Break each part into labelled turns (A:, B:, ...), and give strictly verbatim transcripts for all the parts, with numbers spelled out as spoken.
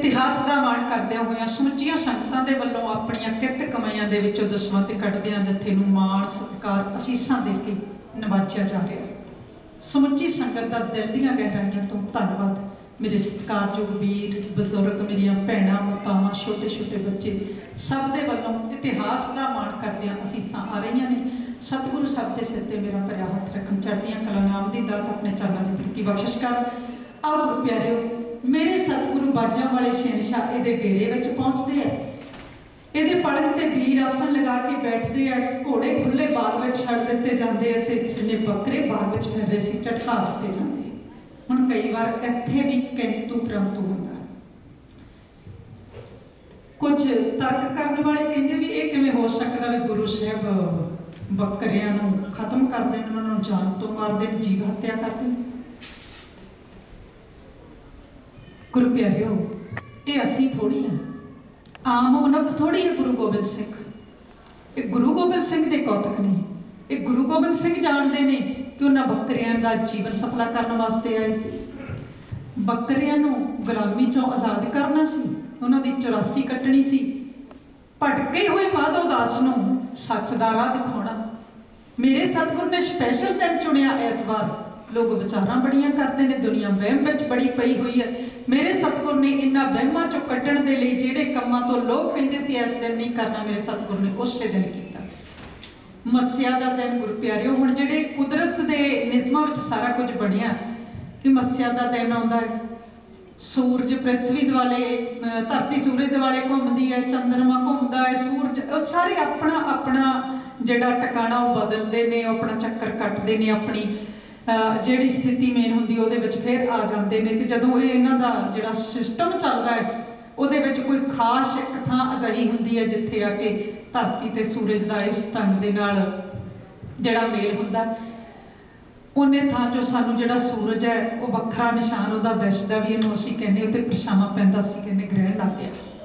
A: इतिहास का माण करदे होए समुचिया संगतां दे वल्लों अपणियां किरत कमाईआं दे विचों दसवंत कढदिआं जत्थे नूं माण सत्कार असीसां दे के नवाजिया जा रहा। समुची संगत का दिल दीआं गहराइयां तो धन्नवाद। मेरे सत्कारयोग वीर बजुर्ग, मेरिया भैणां मातावां, छोटे छोटे बच्चे सब दे वल्लों इतिहास का माण करदिआं असीसां आ रहीआं ने। सतगुरु साहब के सिर ते मेरा भरिया हथ रखन, चढ़दियां कला नाम की दात अपने चरणों की प्रति बख्शिश कर। आओ गुरु प्यारिओ, मेरे सतगुरु बाजां वाले शहनशाह इहदे डेरे विच पहुंचते हैं। ਇਹਦੇ पलक ते वीर आसन लगा के बैठते हैं। घोड़े खुले बाग में छड़ दिते जाते हैं ते जिन्ने बकरे बाग में फिर रहे सी झटका दिते जाते। हुण कई बार इत्थे भी किंतु परंतु हुंदा। कुछ तर्क करने वाले कहते भी ये किवें हो सकदा भी गुरु साहब बकरियां नूं खत्म कर देण, उन्हां नूं जान तो मार देण, जीव हत्या कर देण। गुरु प्यारिओ, ये असीं थोड़ी आ, आम मनुख थोड़ी है गुरु गोबिंद सिंह। ये गुरु गोबिंद सिंह के कौतक ने। ये गुरु गोबिंद सिंह जानते हैं कि उन्होंने बकरियां का जीवन सफला करने वास्ते आए सी। बकरियां नूं गुलामी चों आज़ाद करना सी, उन्होंने चौरासी कट्टनी सी। भटके हुए माधव दास नूं सच दा राह दिखाउणा। मेरे सतगुरु ने स्पैशल दिन चुनिया ऐतवार। लोग विचारां बड़ियां करते हैं, दुनिया वहम विच बड़ी पई हुई है। मेरे सतगुरु ने इन्हां वहमां चों कड्ढण दे लई जिहड़े कम्मां तो लोग कहंदे सी इस दिन नहीं करना, मेरे सतगुरु ने उसे दिन कीता। मस्सिया दा दिन गुरु प्यारिओ, हुण जिहड़े कुदरत दे निज़मां विच सारा कुछ बणिया कि मस्सिया दा दिन आउंदा है, सूरज पृथ्वी दुआले, धरती सूरज दुआले घुमदी है, चंद्रमा घुमदा है, सूरज सारे अपना अपना जिहड़ा टिकाणा वो बदलदे ने, अपना चक्कर कट्टदे ने, अपनी जिहड़ी स्थिति मेन हुंदी उहदे विच फिर आ जांदे ने। ते जदों ये इन्हां दा जिहड़ा सिस्टम चलदा है उहदे विच कोई खास एक थां अजिही हुंदी है जिथे आके धरती ते सूरज दा इस ढंग दे नाल जिहड़ा मेल हुंदा। उन्ने थां चों सानूं जिहड़ा सूरज है वो वखरा निशान उहदा दिसदा भी, इहनूं असीं कहने उत्ते परछावां पैंदा, असीं कहने ग्रहण लग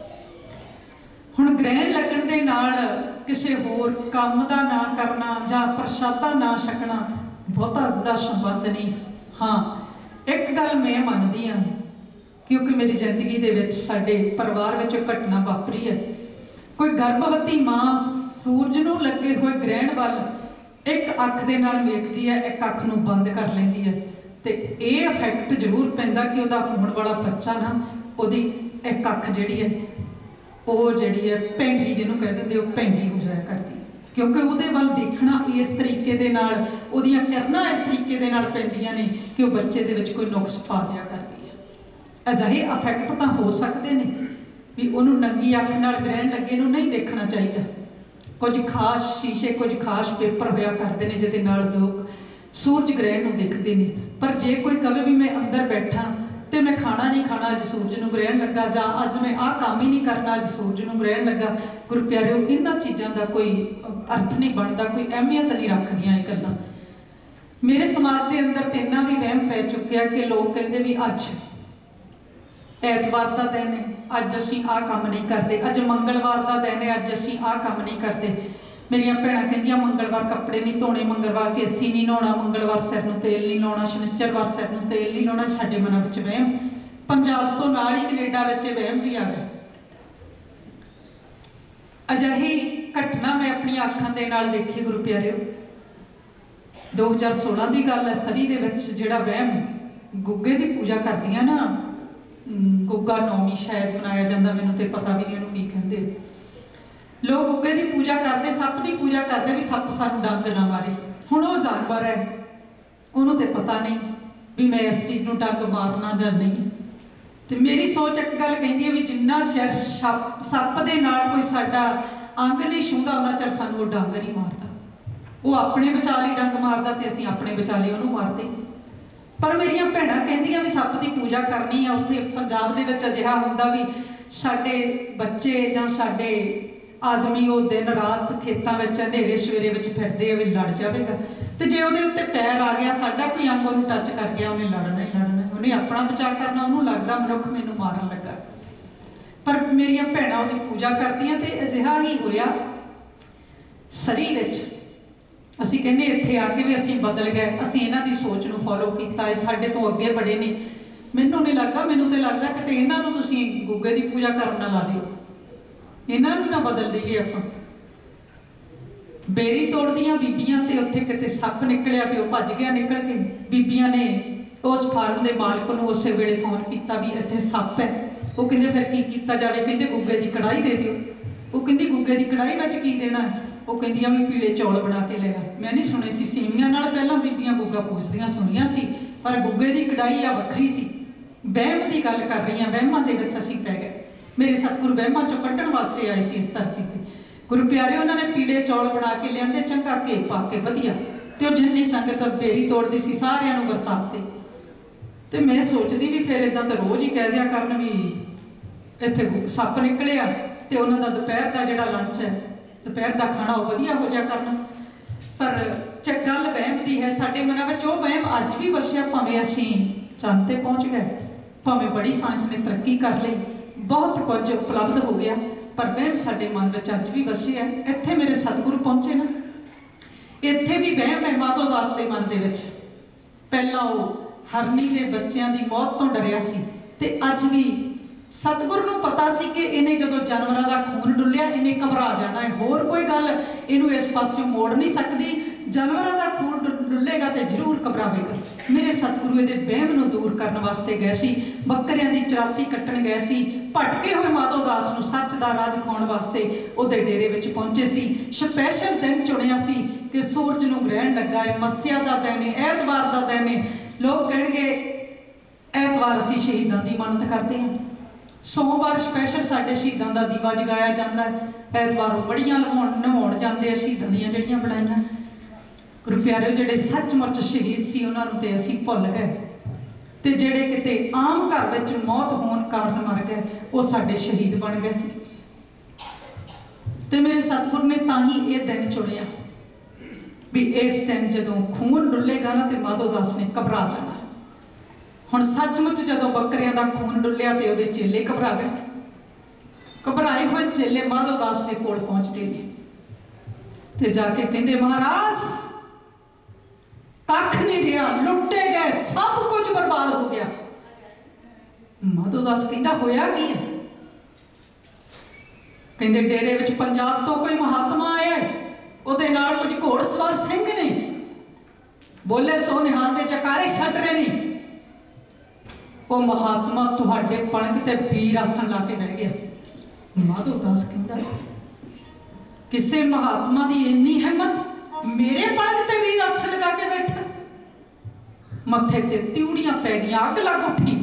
A: गया। हुण ग्रहण लगण दे नाल किसी होर काम दा ना करना जां प्रसादा ना छकना बहुता गूढ़ा संबंध नहीं। हाँ, एक गल मैं मनदी हाँ, क्योंकि मेरी जिंदगी दे विच साडे परिवार विच घटना वापरी है। कोई गर्भवती माँ सूरज नूं लगे हुए ग्रहण वल एक अख दे नाल वेखदी है, एक अख नूं बंद कर लैंदी है, ते ये इफैक्ट जरूर पैंदा कि उहदा होण वाला बच्चा ना उहदी एक अख जिहड़ी है वो जिहड़ी है भैंगी, जिहनूं कह दिंदे वो भैंगी हो जाया करदी, क्योंकि उहदे वल देखना इस तरीके दे नाल, उहदियां किरनां इस तरीके दे नाल पैंदियां ने कि वह बच्चे दे विच कोई नुक्स पा दिया करदी है। अजिहे इफैक्ट तां हो सकदे ने भी उहनूं नंगी अख नाल ग्रहण लगे नूं नहीं देखना चाहिए। कुछ खास शीशे, कुछ खास पेपर होया करदे ने जिहदे नाल लोग सूरज ग्रहण नूं देखदे ने। पर जे कोई कहे भी मैं अंदर बैठा तो मैं खाना नहीं खाना अज सूरज नूं ग्रहण लगा, जां अज मैं आह काम ही नहीं करना अज सूरज नूं ग्रहण लगा, गुरु प्यारिओ इन्हां चीज़ां दा कोई अर्थ नहीं बनता, कोई अहमियत नहीं रखदियां ये गल्लां। मेरे समाज के अंदर तो इन्ना भी वहम पै चुकिया कि लोग कहते भी अज ऐतवार का दिन है, अज असीं आह काम नहीं करते, अज मंगलवार का दिन है, अज असीं आह काम नहीं करते। मेरिया भैणां कहंदियां मंगलवार कपड़े नहीं धोने, मंगलवार केसी नहीं नहाउणा, मंगलवार सिर नूं तेल नहीं लाउणा, शनिचरवार सिर नूं तेल नहीं लाउणा। साडे मनां विच वहम, पंजाब तो नाल ही कनेडा विच वहम भी आ गया। अजिही घटना मैं अपनी अखां दे नाल देखी गुरु प्यारिओ। दो हज़ार सोलह की गल है, सरी दे विच जिहड़ा वहम गुग्गे की पूजा करदियां ना, गुग्गा नौमी शायद मनाया जाता, मैनूं ते पता भी नहीं उहनूं की कहिंदे। लोग गुग्गे की पूजा करते, सप की पूजा करते भी सप सानूं डंग ना मारे। हुण वो जानवर है, उहनूं ते पता नहीं भी मैं इस चीज़ नूं डंग मारना जां नहीं। तो मेरी सोच एक गल कहंदी है भी जिन्ना चिर सप सप दे नाल कोई साडा अंग नहीं छूंदा उन्ना चिर सानूं वो डंग नहीं मारदा। वो अपने विचाले डंग मारदा ते असीं अपने विचाले उहनूं मारदे। पर मेरिया भैणां कहंदियां भी सप की पूजा करनी है। उत्थे पंजाब दे विच अजिहा हुंदा भी साडे बच्चे जां साडे आदमी वो दिन रात खेतों में हनेरे सवेरे फिरते भी लड़ जाएगा, तो जे वो उत्ते पैर आ गया, साडा कोई अंग उन्होंने टच कर गया, उन्हें लड़ना ही लड़ना, उन्हें अपना बचाव करना, उन्होंने लगता मनुख मैनू मारन लगा। पर मेरिया भैणां उहदी पूजा करदियां ते अजिहा ही होया सरी विच। असीं कहने इत्थे आके भी असीं बदल गए, असीं इन्हां दी सोच नूं फॉलो कीता है, साडे तो अगे बड़े ने। मैनू नहीं लगता, मैनू तो लगता कि इन्हों तुसीं गुग्गे की पूजा करन ना ला दिओ, इन्हों ना बदल दईए आपां। बेरी तोड़दियां बीबियां ते उत्थे किते सप्प निकलिया ते ओह भज गया निकल के। बीबियां ने उस फार्म के मालक नूं उस वेले फोन किया भी इत्थे सप्प है। वो कहंदे फिर की कीता जावे, कहंदे गुग्गे की कढ़ाई दे दिओ। वो कहंदी गुग्गे की कढ़ाई विच की देना है? वो कहंदियां भी पीले चौल बना के ले आ। मैं नहीं सुने सी, सेवियां नाल पहलां बीबियां गुग्गा पूजदियां सुनिया सी, पर गुग्गे की कढ़ाई आ वखरी सी। वहम की गल कर रही हाँ, वहमां दे विच असीं पै गए। मेरे सतगुरु वहमां चों कड्ढण वास्ते आए सी इस धरती ते। गुरु प्यारे उन्होंने पीले चौल बना के लियाते, चंगा घे पा के वधिया, तो जिन्नी संगत बेरी तोड़ती सी सारिਆਂ ਨੂੰ ਵਰਤਾਤੇ। ਤੇ मैं सोचती भी फिर इदां तो रोज़ ही कह दिया करन भी इत्थे सप्प निकलिया, तो उन्हों का दोपहर का जिहड़ा लंच है, दोपहर का खाना वो वधिया हो जाया करना। पर च गल वहम की है, साडे मनां विच ओह वहम अज भी वसिया, भावें असीं चंद ते पहुँच गए, भावें बड़ी साइंस ने तरक्की कर ली, बहुत कुछ उपलब्ध हो गया, पर वहम साडे मन में अज भी वसिया। इत्थे मेरे सतगुरु पहुँचे ना, इत्थे भी वहम है माधो दास के मन के विच। पहला वो हरनी के बच्चों की मौत तो डरिया सी, ते अज भी सतगुरु नूं पता सी कि इन्हें जदों जानवरों का खून डुलिया इन्हें घबरा जाना है, होर कोई गल इनू इस पासों मोड़ नहीं सकती। जानवरों का खून डुलेगा तो जरूर घबरावेगा। मेरे सतगुरु इहदे वहम नूं दूर करने वास्ते गए सी, बकरियां दी चौरासी कट्टण गए सी, भटके हुए माधो दास नूं सच दा राह दिखाउण वास्ते उहदे डेरे विच पहुंचे सी। स्पैशल दिन चुनिया सी कि सूरज नूं ग्रहण लगा है, मस्सिया का दिन है, ऐतवार का दिन है। लोग कहेंगे ऐतवार असीं शहीदां दी मन्नत करते हैं, सोमवार स्पैशल साडे शहीदां दा दीवा जगाया जाता है, ऐतवार मड़ियां नहाउण नहाउण जांदे आ शहीदां दीयां जिहड़ियां बनाईआं। गुरु प्यारे जिहड़े सचमुच शहीद सी उन्हां नूं ते असीं भुल गए, ते जिहड़े किते आम घर विच मौत होण कारण मर गए वो साडे शहीद बन गए सी। ते मेरे सतगुरु ने तां ही ये दिन चुनिया भी इस दिन जदों खून डुलेगा ना तो माधो दास ने घबरा जाना। हुण सचमुच जदों बकरियां का खून डुलिया तो उहदे चेले घबरा गए। घबराए हुए चेले माधो दास के कोल पहुंचते हैं ते जाके कहंदे महाराज कख नहीं रहा, लुटे गए, सब कुछ बर्बाद हो गया। माधो दास कहंदा होया की है? कहंदे डेरे विच पंजाब तो कोई महात्मा आया है, ਉਹਦੇ ਨਾਲ कुछ घोड़सवार सिंह ने बोले सो निहाल दे जकारे छट रहे ने। वो महात्मा तुहाडे पलंग ते पीर आसन ला के बह गया। माधो दास कहंदा किसे महात्मा की इन्नी हिम्मत, मेरे पलंग ते वीर आसन लगा के बैठा। मत्थे ते तिउड़ियां पै गई, अग लग उठी।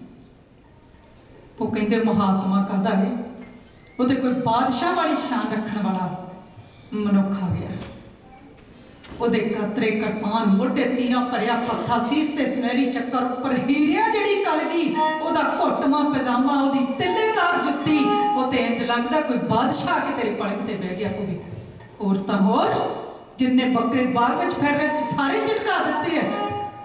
A: वो कहंदे महात्मा कहदा है वो ते कोई बादशाह वाली शान रखने वाला मनुख आ गया। ਉਹਦੇ ਕਤਰੇ ਕਿਰਪਾਨ ਮੋਢੇ ਤੀਰਾਂ ਭਰਿਆ ਪੱਥਾ ਸੀਸ ਤੇ ਸੁਨਹਿਰੀ ਚੱਕਰ ਉੱਪਰ ਹੀਰਿਆਂ ਜਿਹੜੀ ਕਲਗੀ, ਉਹਦਾ ਘੁੱਟਵਾਂ ਪਜਾਮਾ, ਉਹਦੀ ਤਿੱਲੇਦਾਰ ਜੁੱਤੀ, ਉਹ ਤੇ ਇੰਜ ਲੱਗਦਾ ਕੋਈ ਬਾਦਸ਼ਾਹ ਕਿ ਤੇਰੇ ਪਲੰਗ ਤੇ ਬਹਿ ਗਿਆ ਹੋਵੇ। ਹੋਰ ਤਾਂ ਹੋਰ ਜਿੰਨੇ ਬੱਕਰੇ ਬਾਗ ਵਿੱਚ ਫਿਰ ਰਹੇ ਸੀ ਸਾਰੇ ਝਟਕਾ ਦਿੱਤੇ ਹੈ।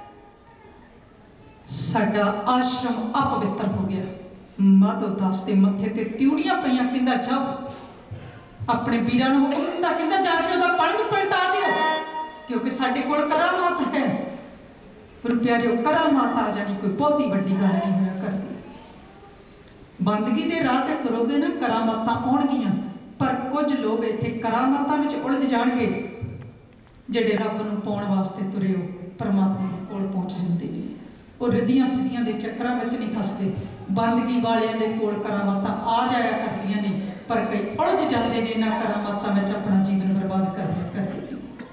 A: ਸਾਡਾ ਆਸ਼ਰਮ ਅਪਵਿੱਤਰ ਹੋ ਗਿਆ। ਮਾਧੋ ਦਾਸ ਦੇ ਮੱਥੇ ਤੇ ਤਿਉੜੀਆਂ ਪਈਆਂ, ਕਹਿੰਦਾ ਜਾਓ अपने वीरां नूं हुक्म दिता, कहंदा जाके उहदा पलंग पलटा दिओ क्योंकि साडे कोल करामात है। गुरु प्यारिओ करामात आ जानी कोई बहुती वड्डी गल नहीं होया करदी। बंदगी दे राह ते तुरोगे ना करामातां आउणगीआं, पर कुछ लोग इत्थे करामातां विच उलझ जाणगे जिहड़े रब नूं पाउण वास्ते तुरे हो परमात्मा दे कोल पहुंच जांदे ने। ਉਹ ਰਿਧੀਆਂ ਸਿੱਧੀਆਂ ਦੇ ਚੱਕਰਾਂ ਵਿੱਚ ਨਹੀਂ ਫਸਦੇ। ਬੰਦਗੀ ਵਾਲਿਆਂ ਦੇ ਕੋਲ ਕਰਾਮਾਤਾਂ ਆ ਜਾਇਆ ਕਰਦੀਆਂ ਨੇ, ਪਰ ਕਈ ਉਲਝ ਜਾਂਦੇ ਨੇ ਇਹਨਾਂ ਕਰਾਮਾਤਾਂ ਵਿੱਚ, ਆਪਣਾ ਜੀਵਨ ਬਰਬਾਦ ਕਰਦੇ ਕਰਦੇ।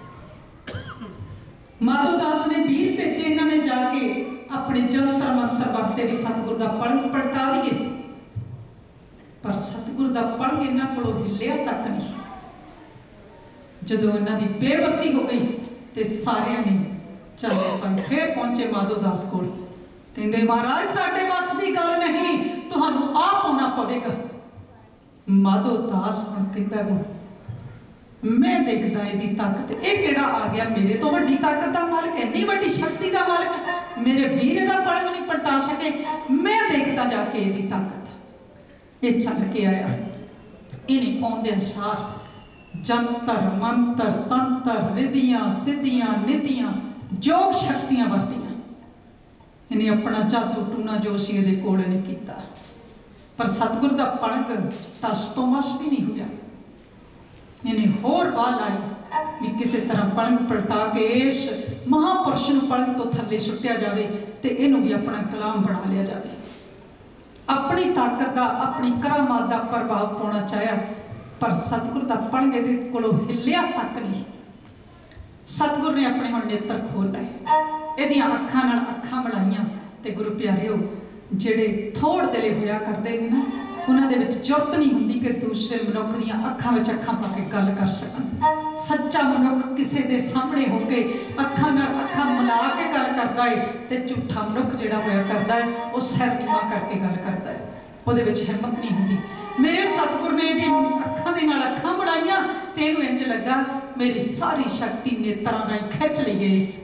A: ਮਾਧੋ ਦਾਸ ਨੇ ਵੀਰ ਭੇਜੇ, ਇਹਨਾਂ ਨੇ ਜਾ ਕੇ ਆਪਣੇ ਜੰਤਰ ਮੰਤਰ ਵਰਤੇ ਵੀ ਸਤਿਗੁਰ ਦਾ ਪਲੰਗ ਪਲਟਾ ਦਈਏ, ਪਰ ਸਤਿਗੁਰ ਦਾ ਪਲੰਗ ਇਹਨਾਂ ਕੋਲੋਂ ਹਿੱਲਿਆ ਤੱਕ ਨਹੀਂ। ਜਦੋਂ ਇਹਨਾਂ ਦੀ ਬੇਵਸੀ ਹੋ ਗਈ ਤੇ ਸਾਰਿਆਂ ਨੇ चल फिर पहुंचे माधो दास को, कहते महाराज साडे बस की गल नहीं, तुहानू आप होना पवेगा। माधो दास कहता भी मैं देखता इसकी ताकत, ये केड़ा आ गया मेरे तो वड्डी ताकत का मालिक, इन्नी वड्डी शक्ति का मालिक, मेरे वीर का पलंग नहीं पलटा सके। मैं देखता जाके इसकी ताकत। ये चल के आया, इन्हें आउंदे सार जंतर मंतर तंत्र रिधियां सिद्धियां निधियां जोग शक्तियां वरतियां। ਇਹਨੇ ਆਪਣਾ ਜਾਦੂ ਟੂਣਾ ਜੋ ਸੀ ਇਹਦੇ ਕੋਲ ਨਹੀਂ ਕੀਤਾ, ਪਰ ਸਤਿਗੁਰ ਦਾ ਪਲਕ ਟਸ ਤੋਂ ਮਸ ਵੀ ਨਹੀਂ ਹੋਇਆ। ਇਹਨੇ ਹੋਰ ਬਾਹ ਲਾਈ ਵੀ ਕਿਸੇ ਤਰ੍ਹਾਂ ਪਲਕ ਪਲਟਾ ਕੇ ਇਸ ਮਹਾਂਪੁਰਸ਼ ਨੂੰ ਪਲਕ ਤੋਂ ਥੱਲੇ ਸੁੱਟਿਆ ਜਾਵੇ ਤੇ ਇਹਨੂੰ ਵੀ ਆਪਣਾ ਗੁਲਾਮ ਬਣਾ ਲਿਆ ਜਾਵੇ। ਆਪਣੀ ਤਾਕਤ ਦਾ, ਆਪਣੀ ਕਰਾਮਾਤ ਦਾ ਪ੍ਰਭਾਵ ਪਾਉਣਾ ਚਾਹਿਆ, ਪਰ ਸਤਿਗੁਰ ਦਾ ਪਲਕ ਇਹਦੇ ਕੋਲੋਂ ਹਿੱਲਿਆ ਤੱਕ ਨਹੀਂ। ਸਤਿਗੁਰ ਨੇ ਆਪਣੇ ਹੁਣ ਨੇਤਰ ਖੋਲ ਲਏ, ਇਹਦੀਆਂ ਅੱਖਾਂ ਨਾਲ ਅੱਖਾਂ ਮਿਲਾਈਆਂ। ਤੇ ਗੁਰੂ ਪਿਆਰਿਓ, ਜਿਹੜੇ ਥੋੜ ਦਿਲੇ ਹੋਇਆ ਕਰਦੇ ਨੇ ਨਾ, ਉਹਨਾਂ ਦੇ ਵਿੱਚ ਜ਼ਰੂਰਤ ਨਹੀਂ ਹੁੰਦੀ ਕਿ ਦੂਸਰੇ ਮਨੁੱਖ ਦੀਆਂ ਅੱਖਾਂ ਵਿੱਚ ਅੱਖਾਂ ਪਾ ਕੇ ਗੱਲ ਕਰ ਸਕਣ। ਸੱਚਾ ਮਨੁੱਖ ਕਿਸੇ ਦੇ ਸਾਹਮਣੇ ਹੋ ਕੇ ਅੱਖਾਂ ਨਾਲ ਅੱਖਾਂ ਮਿਲਾ ਕੇ ਗੱਲ ਕਰਦਾ ਹੈ, ਤੇ ਝੂਠਾ ਮਨੁੱਖ ਜਿਹੜਾ ਹੋਇਆ ਕਰਦਾ ਹੈ ਉਹ ਸਿਰ ਨੀਵਾਂ ਕਰਕੇ ਗੱਲ ਕਰਦਾ ਹੈ, ਉਹਦੇ ਵਿੱਚ ਹਿੰਮਤ ਨਹੀਂ ਹੁੰਦੀ। ਮੇਰੇ ਸਤਿਗੁਰ ਨੇ ਇਹਦੀ ਅੱਖਾਂ ਦੇ ਨਾਲ ਅੱਖਾਂ ਮਿਲਾਈਆਂ ਤੇ ਇਹਨੂੰ ਇੰਝ ਲੱਗਾ ਮੇਰੀ ਸਾਰੀ ਸ਼ਕਤੀ ਨੇਤਰਾਂ ਰਾਹੀਂ ਖਿੱਚ ਲਈ ਗਈ ਇਸ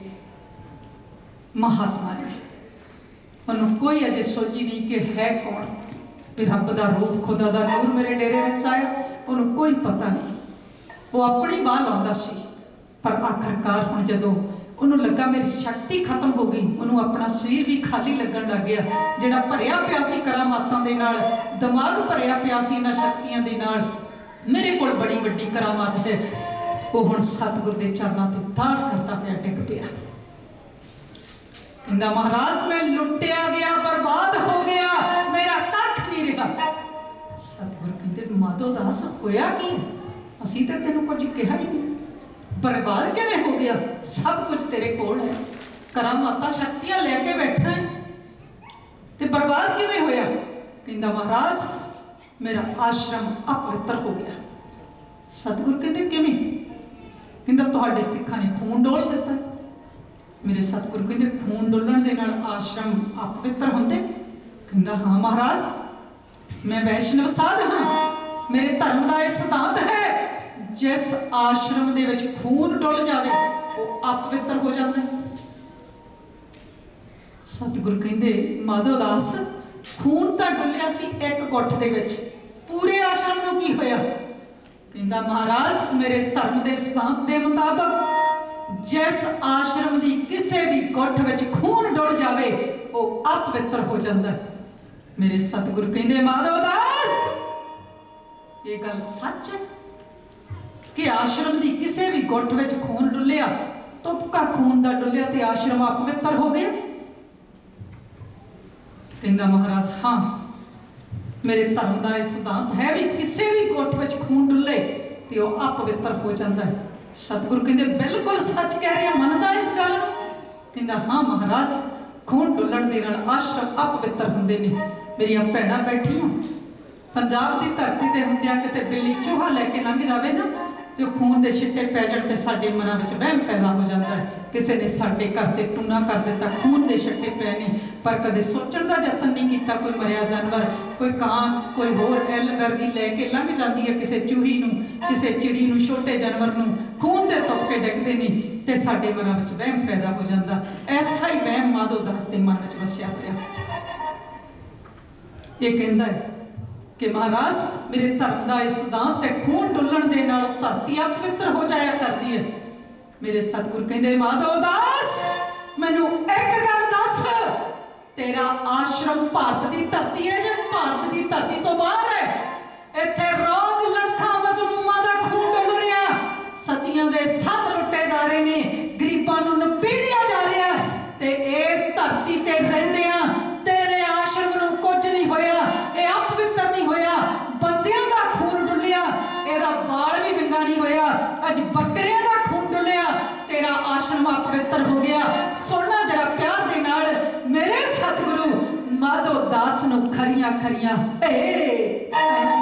A: ਮਹਾਤਮਾ ਨੇ। ਉਹਨੂੰ ਕੋਈ ਅਜੇ ਸੋਚੀ ਨਹੀਂ ਕਿ ਹੈ ਕੌਣ, ਵੀ ਰੱਬ ਦਾ ਰੂਪ, ਖੁਦਾ ਦਾ ਨੂਰ ਮੇਰੇ ਡੇਰੇ ਵਿੱਚ ਆਇਆ, ਉਹਨੂੰ ਕੋਈ ਪਤਾ ਨਹੀਂ। ਉਹ ਆਪਣੀ ਬਾਹ ਲਾਉਂਦਾ ਸੀ, ਪਰ ਆਖਰਕਾਰ ਹੁਣ ਜਦੋਂ ਉਹਨੂੰ ਲੱਗਾ ਮੇਰੀ ਸ਼ਕਤੀ ਖਤਮ ਹੋ ਗਈ, ਉਹਨੂੰ ਆਪਣਾ ਸਰੀਰ ਵੀ ਖਾਲੀ ਲੱਗਣ ਲੱਗ ਗਿਆ। ਜਿਹੜਾ ਭਰਿਆ ਪਿਆ ਸੀ ਕਰਾਮਾਤਾਂ ਦੇ ਨਾਲ, ਦਿਮਾਗ ਭਰਿਆ ਪਿਆ ਸੀ ਇਹਨਾਂ ਸ਼ਕਤੀਆਂ ਦੇ ਨਾਲ, ਮੇਰੇ ਕੋਲ ਬੜੀ ਵੱਡੀ ਕਰਾਮਾਤ ਹੈ, ਉਹ ਹੁਣ ਸਤਿਗੁਰ ਦੇ ਚਰਨਾਂ ਤੇ ਦਾੜ ਕਰਦਾ ਪਿਆ, ਡਿੱਗ ਪਿਆ। ਕਹਿੰਦਾ ਮਹਾਰਾਜ ਮੈਂ ਲੁੱਟਿਆ ਗਿਆ, ਬਰਬਾਦ ਹੋ ਗਿਆ, ਮੇਰਾ ਕੱਖ ਨਹੀਂ ਰਿਹਾ। ਸਤਿਗੁਰ ਕਹਿੰਦੇ ਮਾਧੋ ਦਾਸ ਹੋਇਆ ਕੀ? ਅਸੀਂ ਤਾਂ ਤੈਨੂੰ ਕੁਝ ਕਿਹਾ ਹੀ ਨਹੀਂ, ਬਰਬਾਦ ਕਿਵੇਂ ਹੋ ਗਿਆ? ਸਭ ਕੁਝ ਤੇਰੇ ਕੋਲ ਹੈ, ਕਰਾਮਾਤਾਂ ਸ਼ਕਤੀਆਂ ਲੈ ਕੇ ਬੈਠਾ ਹੈ, ਤੇ ਬਰਬਾਦ ਕਿਵੇਂ ਹੋਇਆ? ਕਹਿੰਦਾ ਮਹਾਰਾਜ ਮੇਰਾ ਆਸ਼ਰਮ ਅਪਵਿੱਤਰ ਹੋ ਗਿਆ। ਸਤਿਗੁਰ ਕਹਿੰਦੇ ਕਿਵੇਂ? ਕਹਿੰਦਾ ਤੁਹਾਡੇ ਸਿੱਖਾਂ ਨੇ ਖੂਨ ਡੋਲ ਦਿੱਤਾ। ਮੇਰੇ ਸਤਿਗੁਰੂ ਕਹਿੰਦੇ ਖੂਨ ਡੋਲਣ ਦੇ ਨਾਲ ਆਸ਼ਰਮ ਅਪਵਿੱਤਰ ਹੁੰਦੇ? ਕਹਿੰਦਾ ਹਾਂ ਮਹਾਰਾਜ, ਮੈਂ ਵੈਸ਼ਨਵ ਸਾਧ ਹਾਂ, ਮੇਰੇ ਧਰਮ ਦਾ ਇਹ ਸਿਧਾਂਤ ਹੈ, ਜਿਸ ਆਸ਼ਰਮ ਦੇ ਵਿੱਚ ਖੂਨ ਡੁੱਲ ਜਾਵੇ ਉਹ ਅਪਵਿੱਤਰ ਹੋ ਜਾਂਦਾ ਹੈ। ਸਤਿਗੁਰੂ ਕਹਿੰਦੇ ਮਾਧੋ ਦਾਸ ਖੂਨ ਤਾਂ ਡੁੱਲਿਆ ਸੀ ਇੱਕ ਗੁੱਠ ਦੇ ਵਿੱਚ, ਪੂਰੇ ਆਸ਼ਰਮ ਨੂੰ ਕੀ ਹੋਇਆ? ਕਹਿੰਦਾ ਮਹਾਰਾਜ ਮੇਰੇ ਧਰਮ ਦੇ ਸਿਧਾਂਤ ਦੇ ਮੁਤਾਬਕ ਜਿਸ ਆਸ਼ਰਮ ਦੀ ਕਿਸੇ ਵੀ ਗੁੱਠ ਵਿੱਚ ਖੂਨ ਡੁੱਲ ਜਾਵੇ ਉਹ ਅਪਵਿੱਤਰ ਹੋ ਜਾਂਦਾ। ਮੇਰੇ ਸਤਿਗੁਰੂ ਕਹਿੰਦੇ ਮਾਧੋ ਦਾਸ ਇਹ ਗੱਲ ਸੱਚ ਹੈ ਕਿ ਆਸ਼ਰਮ ਦੀ ਕਿਸੇ ਵੀ ਗੁੱਠ ਵਿੱਚ ਖੂਨ ਡੁੱਲਿਆ, ਤੁਪਕਾ ਖੂਨ ਦਾ ਡੁੱਲਿਆ ਤੇ ਆਸ਼ਰਮ ਅਪਵਿੱਤਰ ਹੋ ਗਿਆ? ਕਹਿੰਦਾ ਮਹਾਰਾਜ ਹਾਂ, ਮੇਰੇ ਧਰਮ ਦਾ ਇਹ ਸਿਧਾਂਤ ਹੈ ਵੀ ਕਿਸੇ ਵੀ ਗੁੱਠ ਵਿੱਚ ਖੂਨ ਡੁੱਲੇ ਤੇ ਉਹ ਅਪਵਿੱਤਰ ਹੋ ਜਾਂਦਾ ਹੈ। ਸਤਿਗੁਰੂ ਕਹਿੰਦੇ ਬਿਲਕੁਲ ਸੱਚ ਕਹਿ ਰਿਹਾ, ਮੰਨਦਾ ਇਸ ਗੱਲ ਨੂੰ? ਕਹਿੰਦਾ ਹਾਂ ਮਹਾਰਾਜ, ਖੂਨ ਡੁੱਲਣ ਦੇ ਨਾਲ ਆਸ਼ਰਮ ਅਪਵਿੱਤਰ ਹੁੰਦੇ ਨੇ। ਮੇਰੀਆਂ ਭੈਣਾਂ ਬੈਠੀਆਂ ਪੰਜਾਬ ਦੀ ਧਰਤੀ ਤੇ ਹੁੰਦਿਆਂ ਕਿਤੇ ਬਿੱਲੀ ਚੂਹਾ ਲੈ ਕੇ ਲੰਘ ਜਾਵੇ ਨਾ ਤੇ ਉਹ ਖੂਨ ਦੇ ਛਿੱਟੇ ਪੈ ਜਾਣ ਤੇ ਸਾਡੇ ਮਨਾਂ ਵਿੱਚ ਵਹਿਮ ਪੈਦਾ ਹੋ ਜਾਂਦਾ ਹੈ, ਕਿਸੇ ਨੇ ਸਾਡੇ ਘਰ ਤੇ ਟੂਣਾ ਕਰ ਦਿੱਤਾ, ਖੂਨ ਦੇ ਛਿੱਟੇ ਪੈ ਨੇ। ਪਰ ਕਦੇ ਸੋਚਣ ਦਾ ਯਤਨ ਨਹੀਂ ਕੀਤਾ ਕੋਈ ਮਰਿਆ ਜਾਨਵਰ, ਕੋਈ ਕਾਂ, ਕੋਈ ਹੋਰ ਐਲ ਵਰਗੀ ਲੈ ਕੇ ਲੰਘ ਜਾਂਦੀ ਹੈ ਕਿਸੇ ਚੂਹੀ ਨੂੰ, ਕਿਸੇ ਚਿੜੀ ਨੂੰ, ਛੋਟੇ ਜਾਨਵਰ ਨੂੰ, ਖੂਨ ਦੇ ਤੁਪਕੇ ਡਿੱਗਦੇ ਨੇ ਤੇ ਸਾਡੇ ਮਨਾਂ ਵਿੱਚ ਵਹਿਮ ਪੈਦਾ ਹੋ ਜਾਂਦਾ। ਐਸਾ ਹੀ ਵਹਿਮ ਮਾਧੋ ਦਾਸ ਦੇ ਮਨ ਵਿੱਚ ਵਸਿਆ ਹੋਇਆ। ਇਹ ਕਹਿੰਦਾ ਹੈ ਕਿ ਮਹਾਰਾਜ ਮੇਰੇ ਧਰਮ ਦਾ ਇਹ ਸਿਧਾਂਤ ਹੈ, ਖੂਨ ਡੁੱਲਣ ਦੇ ਨਾਲ ਧਰਤੀ ਅਪਵਿੱਤਰ ਹੋ ਜਾਇਆ ਕਰਦੀ ਹੈ। ਮੇਰੇ ਸਤਿਗੁਰ ਕਹਿੰਦੇ ਮਾਧੋ ਦਾਸ ਮੈਨੂੰ ਇੱਕ ਗੱਲ ਦੱਸ, ਤੇਰਾ ਆਸ਼ਰਮ ਭਾਰਤ ਦੀ ਧਰਤੀ ਹੈ ਜਾਂ ਭਾਰਤ ਦੀ ਧਰਤੀ ਤੋਂ ਬਾਹਰ ਹੈ? ਇੱਥੇ ਰੋਜ਼ ਲੱਖਾਂ ਮਜ਼ਲੂਮਾਂ ਦਾ ਖੂਨ ਡੁੱਲ ਰਿਹਾ, ਸਤੀਆਂ ਦੇ ਸੱਤ ਲੁੱਟੇ ਜਾ ਰਹੇ ਨੇ, ਗਰੀਬਾਂ ਨੂੰ ਨਪੀੜਿਆ ਜਾ ਰਿਹਾ, ਤੇ ਇਸ ਧਰਤੀ ਤੇ ਰਹਿੰਦਿਆਂ ਤੇਰੇ ਆਸ਼ਰਮ ਨੂੰ ਕੁਝ ਨਹੀਂ ਹੋਇਆ, ਇਹ ਅਪਵਿੱਤਰ ਨਹੀਂ ਹੋਇਆ। ਬੰਦਿਆਂ ਦਾ ਖੂਨ ਡੁੱਲਿਆ, ਇਹਦਾ ਬਾਲ ਵੀ ਵਿੰਗਾ ਨਹੀਂ ਹੋਇਆ। ਅੱਜ ਬੱਕਰਿਆਂ ਦਾ ਖੂਨ ਡੁੱਲਿਆ, ਤੇਰਾ ਆਸ਼ਰਮ ਅਪਵਿੱਤਰ ਹੋ ਗਿਆ। ਸੁਣਨਾ ਜਰਾ ਪਿਆਰ ਦੇ ਨਾਲ, ਮੇਰੇ ਸਤਿਗੁਰੂ ਮਾਧੋ ਦਾਸ ਨੂੰ ਖਰੀਆਂ ਖਰੀਆਂ ਹੇ